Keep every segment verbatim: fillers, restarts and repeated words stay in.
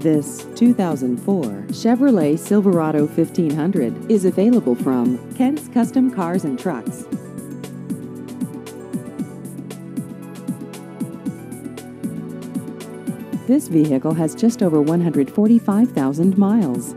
This two thousand four Chevrolet Silverado fifteen hundred is available from Kent's Custom Cars and Trucks. This vehicle has just over one hundred forty-five thousand miles.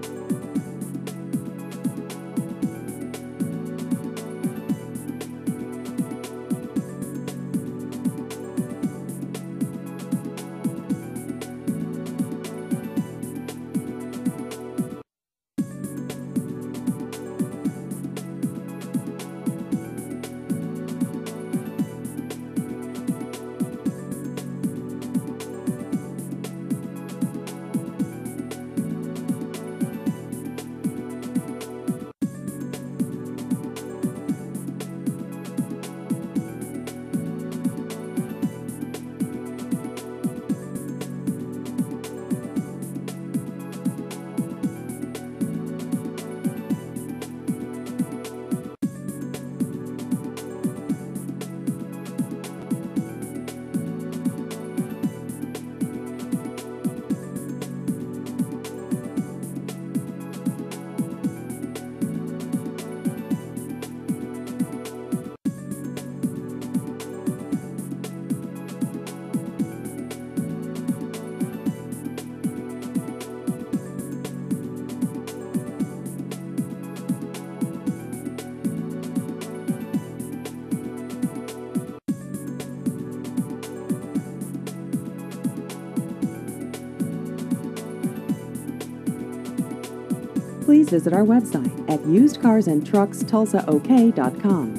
Please visit our website at used cars and trucks tulsa ok dot com.